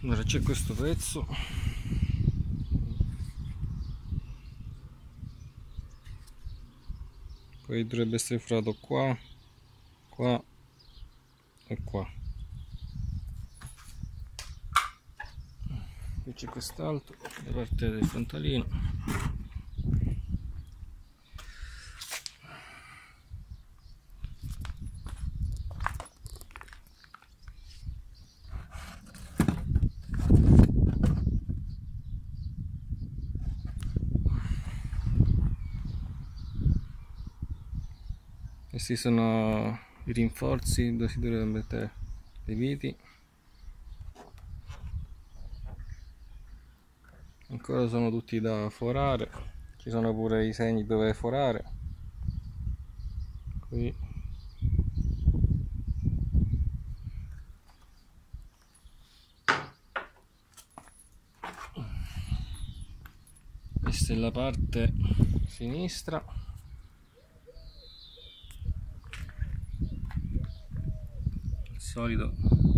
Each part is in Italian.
Allora c'è questo pezzo, poi dovrebbe essere forato qua, qua e qua. Qui c'è quest'altro, la parte del frontalino. Questi sono i rinforzi dove si dovrebbero mettere le viti. Ancora sono tutti da forare, ci sono pure i segni dove forare. Qui. Questa è la parte sinistra. Il solito.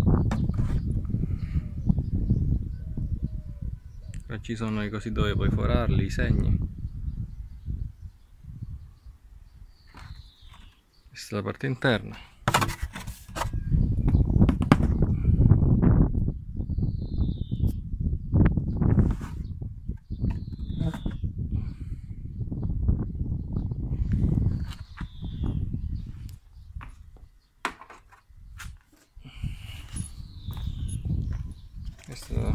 Qua ci sono i cosi dove puoi forarli, i segni. Questa è la parte interna. Questa è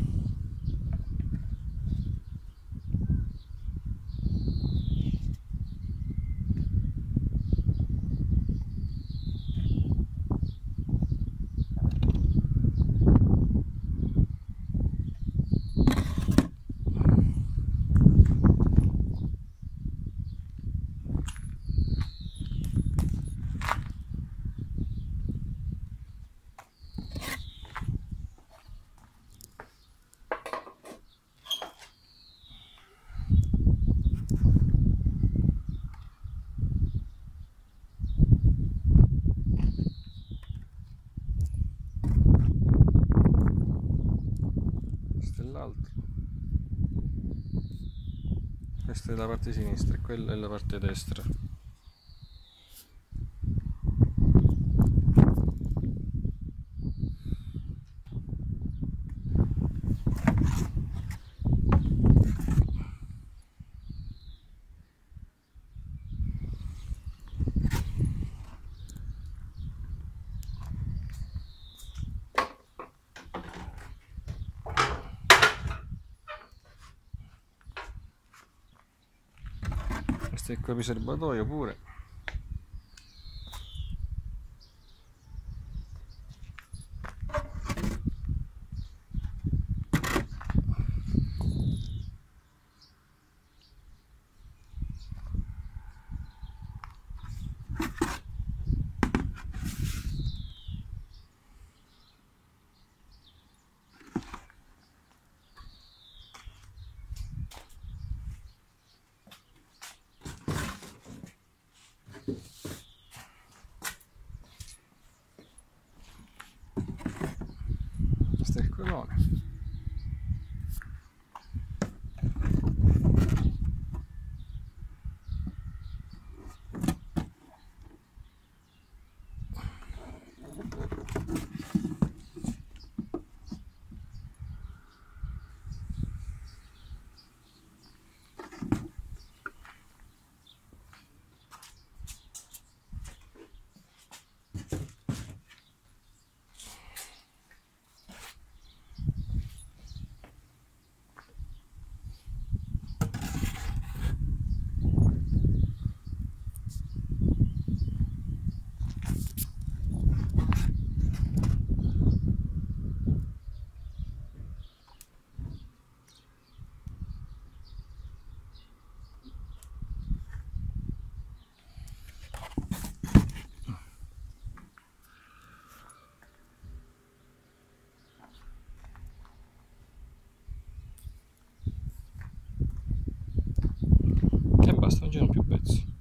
l'altro. Questa è la parte sinistra e quella è la parte destra. Questo è il serbatoio pure. Questo è il colone. E basta, non c'erano più pezzi.